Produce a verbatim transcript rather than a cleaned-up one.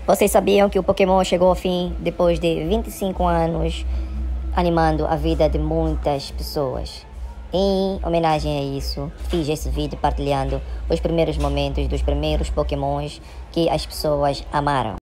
Vocês sabiam que o Pokémon chegou ao fim depois de vinte e cinco anos, animando a vida de muitas pessoas? Em homenagem a isso, fiz esse vídeo partilhando os primeiros momentos dos primeiros Pokémons que as pessoas amaram.